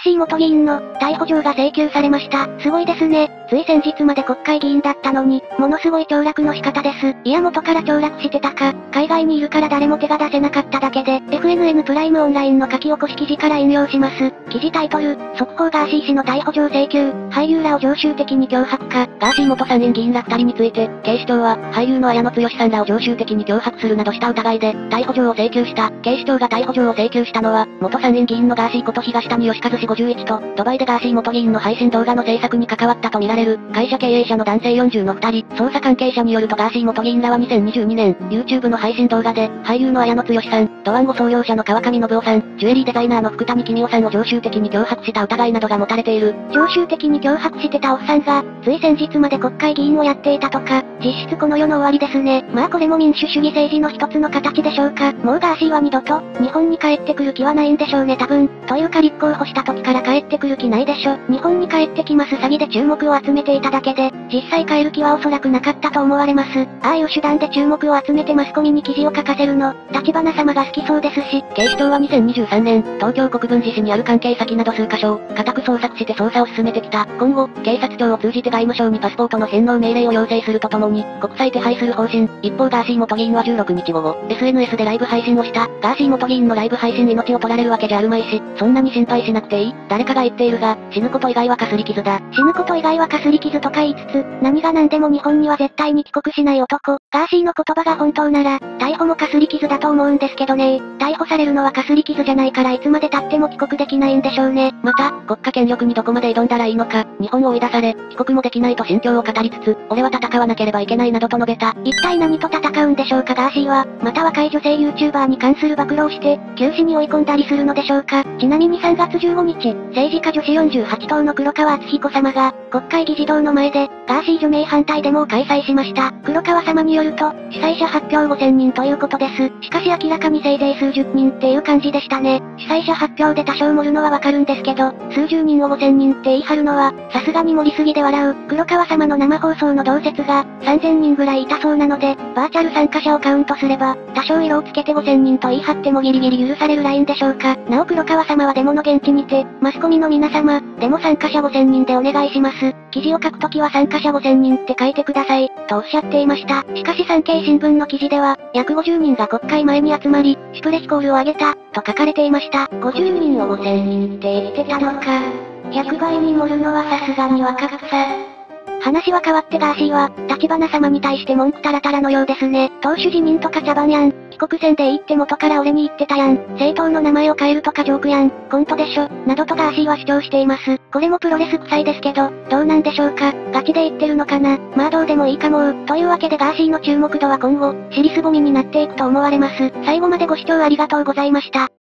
ーシー元議員の逮捕状が請求されました。すごいですね。つい先日まで国会議員だったのに、ものすごい凋落の仕方です。いや元から凋落してたか、海外にいるから誰も手が出せなかっただけで、FNN プライムオンラインの書き起こし記事から引用します。記事タイトル、速報ガーシー氏の逮捕状請求、俳優らを常習的に脅迫か。 ガーシー元参院議員ら2人について、警視庁は、俳優の綾野剛さんらを常習的に脅迫するなどした疑いで、逮捕状を請求した。警視庁が逮捕状を請求したのは、元参院議員のガーシーこと東谷義和氏51と、ドバイでガーシー元議員の配信動画の制作に関わったとみられる、会社経営者の男性40の2人、捜査関係者によるとガーシー元議員らは2022年、YouTube の配信動画で、俳優の綾野剛さん、ドワンゴ創業者の川上信夫さん、ジュエリーデザイナーの福谷公夫さんを常習的に脅迫した疑いなどが持たれている。 常習的に脅迫してたおっさんが、つい先日まで国会議員をやっていたとか、実質この世の終わりですね。まあこれも民主主義政治の一つの形でしょうか。もうガーシーは二度と、日本に帰ってくる気はないんでしょうね多分。というか立候補した時から帰ってくる気ないでしょ。日本に帰ってきます詐欺で注目を集めていただけで、実際帰る気はおそらくなかったと思われます。ああいう手段で注目を集めてマスコミに記事を書かせるの、立花様が好きそうですし。 警視庁は2023年、東京国分寺市にある関係先など数カ所を、家宅捜索して捜査を進めてきた。今後、警察庁を通じて外務省にパスポートの返納命令を要請するとともに、国際手配する方針。一方ガーシー元議員は16日午後、SNS でライブ配信をした。ガーシー元議員のライブ配信命を取られるわけじゃあるまいし、そんなに心配しなくていい。誰かが言っているが、死ぬこと以外はかすり傷だ。 死ぬこと以外はかすり傷とか言いつつ、何が何でも日本には絶対に帰国しない男。ガーシーの言葉が本当なら、逮捕もかすり傷だと思うんですけどね。逮捕されるのはかすり傷じゃないからいつまで経っても帰国できないんでしょうね。 また、国家権力にどこまで挑んだらいいのか、日本を追い出され、帰国もできないと心境を語りつつ、俺は戦わなければいけないなどと述べた。 一体何と戦うんでしょうかガーシーは、また若い女性 YouTuber に関する暴露をして、急死に追い込んだりするのでしょうか。ちなみに3月15日、政治家女子48頭の黒川敦彦様が、国会議事堂の前で、ガーシー除名反対デモを開催しました。黒川様によると、主催者発表5000人ということです。しかし明らかにせいぜい数十人っていう感じでしたね。主催者発表で多少盛るのはわかるんですけど、数十人を5000人って言い張るのは、さすがに盛りすぎで笑う。黒川様の生放送の同説が、3000人ぐらいいたそうなので、バーチャル参加者をカウントすれば、多少色をつけて5000人と言い張ってもギリギリ許されるラインでしょうか。なお黒川様はデモの現地にて、マスコミの皆様、デモ参加者5000人でお願いします。記事を書くときは参加者5000人って書いてください、とおっしゃっていました。しかし産経新聞の記事では、約50人が国会前に集まり、シュプレヒコールを上げた、と書かれていました。50人を5000人って言ってたのか。100倍に盛るのはさすがに若草。話は変わってガーシーは、立花様に対して文句タラタラのようですね。党首辞任とか茶番やん。帰国戦でいいって元から俺に言ってたやん。政党の名前を変えるとかジョークやん。コントでしょ。などとガーシーは主張しています。これもプロレス臭いですけど、どうなんでしょうか。ガチで言ってるのかな。まあどうでもいいかもというわけでガーシーの注目度は今後、尻すぼみになっていくと思われます。最後までご視聴ありがとうございました。